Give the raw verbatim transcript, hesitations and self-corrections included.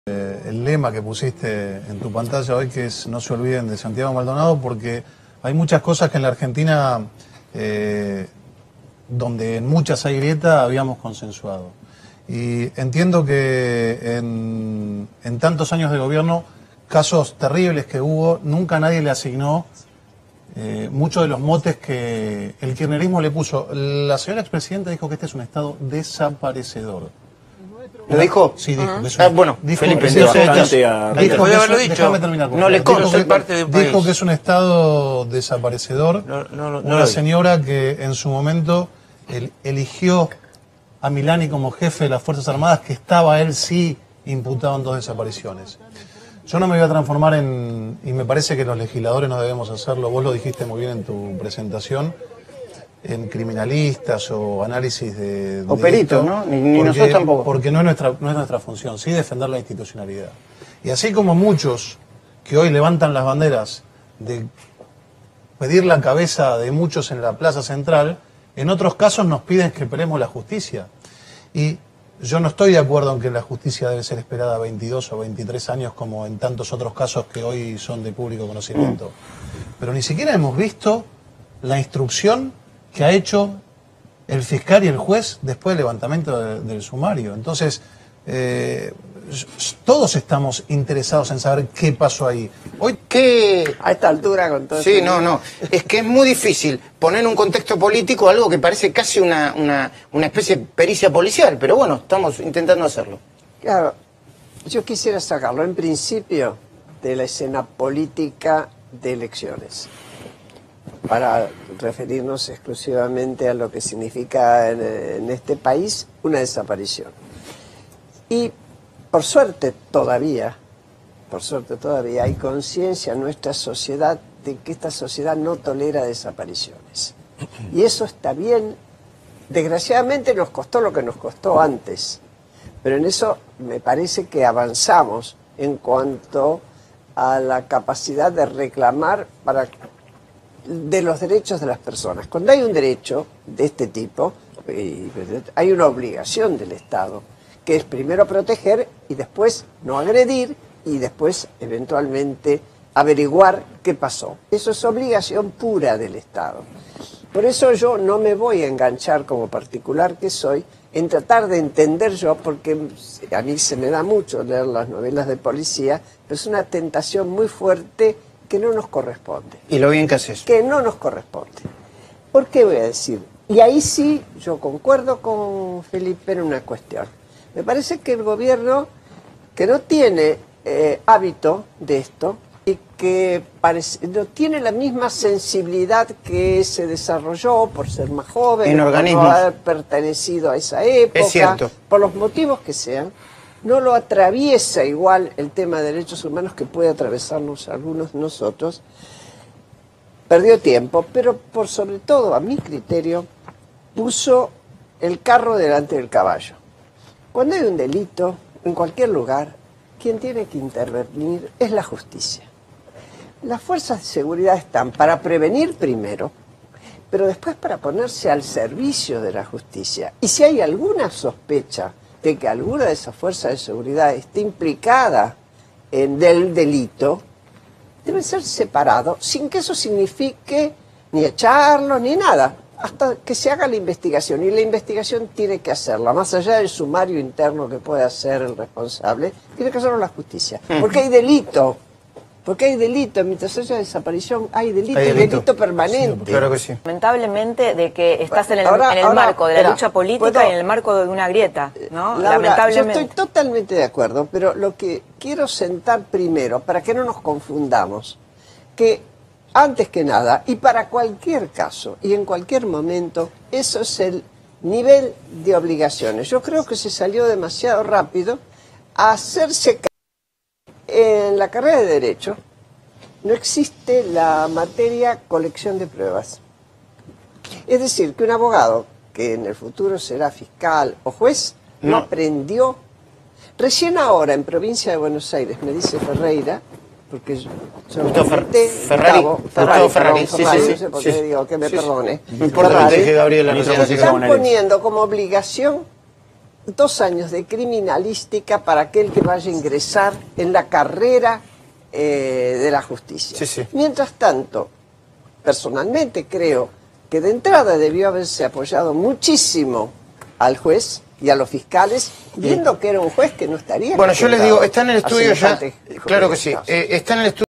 Eh, el lema que pusiste en tu pantalla hoy, que es no se olviden de Santiago Maldonado, porque hay muchas cosas que en la Argentina, eh, donde en muchas hay grieta, habíamos consensuado. Y entiendo que en, en tantos años de gobierno, casos terribles que hubo, nunca nadie le asignó eh, muchos de los motes que el kirchnerismo le puso. La señora expresidenta dijo que este es un Estado desaparecedor. ¿Lo dijo? Sí, dijo. Uh-huh. Ah, bueno, dijo, Felipe, dijo, dijo, dijo, dijo puede que haberlo es, dicho. Déjame terminar. No le conozco, soy parte de un país. Dijo que es un Estado desaparecedor. No, no, no, una no señora que en su momento el, eligió a Milani como jefe de las Fuerzas Armadas, que estaba él sí imputado en dos desapariciones. Yo no me voy a transformar en, y me parece que los legisladores no debemos hacerlo, vos lo dijiste muy bien en tu presentación, en criminalistas o análisis de... O peritos, ¿no? Ni, ni porque, nosotros tampoco. Porque no es, nuestra, no es nuestra función, sí defender la institucionalidad. Y así como muchos que hoy levantan las banderas de pedir la cabeza de muchos en la Plaza Central, en otros casos nos piden que esperemos la justicia. Y yo no estoy de acuerdo en que la justicia debe ser esperada veintidós o veintitrés años como en tantos otros casos que hoy son de público conocimiento. Pero ni siquiera hemos visto la instrucción que ha hecho el fiscal y el juez después del levantamiento de, del sumario. Entonces, eh, todos estamos interesados en saber qué pasó ahí. Hoy, ¿qué? A esta altura, con todo Sí, este... no, no. Es que es muy difícil poner en un contexto político algo que parece casi una, una, una especie de pericia policial, pero bueno, estamos intentando hacerlo. Claro, yo quisiera sacarlo en principio de la escena política de elecciones, para referirnos exclusivamente a lo que significa en, en este país una desaparición. Y por suerte todavía, por suerte todavía hay conciencia en nuestra sociedad de que esta sociedad no tolera desapariciones. Y eso está bien. Desgraciadamente nos costó lo que nos costó antes, pero en eso me parece que avanzamos en cuanto a la capacidad de reclamar para de los derechos de las personas. Cuando hay un derecho de este tipo, hay una obligación del Estado, que es primero proteger y después no agredir y después eventualmente averiguar qué pasó. Eso es obligación pura del Estado. Por eso yo no me voy a enganchar como particular que soy en tratar de entender yo, porque a mí se me da mucho leer las novelas de policía, pero es una tentación muy fuerte que no nos corresponde. ¿Y lo bien que haces? Que no nos corresponde. ¿Por qué voy a decir? Y ahí sí, yo concuerdo con Felipe en una cuestión. Me parece que el gobierno, que no tiene eh, hábito de esto y que parece, no tiene la misma sensibilidad que se desarrolló por ser más joven, en por organismos. no haber pertenecido a esa época, es cierto. Por los motivos que sean, no lo atraviesa igual el tema de derechos humanos que puede atravesarnos algunos de nosotros. Perdió tiempo, pero por sobre todo, a mi criterio, puso el carro delante del caballo. Cuando hay un delito, en cualquier lugar, quien tiene que intervenir es la justicia. Las fuerzas de seguridad están para prevenir primero, pero después para ponerse al servicio de la justicia. Y si hay alguna sospecha de que alguna de esas fuerzas de seguridad esté implicada en el delito, debe ser separado, sin que eso signifique ni echarlo ni nada, hasta que se haga la investigación. Y la investigación tiene que hacerla, más allá del sumario interno que puede hacer el responsable, tiene que hacerlo la justicia. Porque hay delito, porque hay delito, mientras haya desaparición hay delito, hay delito, delito permanente. Sí, claro que sí. Lamentablemente de que estás en el, ahora, en el ahora, marco de la era, lucha política ¿puedo? y en el marco de una grieta, ¿no? Laura, Lamentablemente. yo estoy totalmente de acuerdo, pero lo que quiero sentar primero, para que no nos confundamos, que antes que nada, y para cualquier caso, y en cualquier momento, eso es el nivel de obligaciones. Yo creo que se salió demasiado rápido a hacerse cargo. En la carrera de Derecho no existe la materia colección de pruebas. Es decir, que un abogado, que en el futuro será fiscal o juez, no, no aprendió. Recién ahora, en provincia de Buenos Aires, me dice Ferreira, porque yo, yo Gustavo Fer Ferrari, Gustavo, Ferrari, Gustavo Ferrari, perdón, sí, Ferrari, sí, no sé por sí, qué sí, digo, que me sí, perdone. No importa que te dije Gabriela. Están poniendo como obligación dos años de criminalística para aquel que vaya a ingresar en la carrera eh, de la justicia. Sí, sí. Mientras tanto, personalmente creo que de entrada debió haberse apoyado muchísimo al juez y a los fiscales, viendo que era un juez que no estaría... Bueno, yo les digo, está en el a estudio ya, semejante claro que sí, caso. eh, está en el estudio.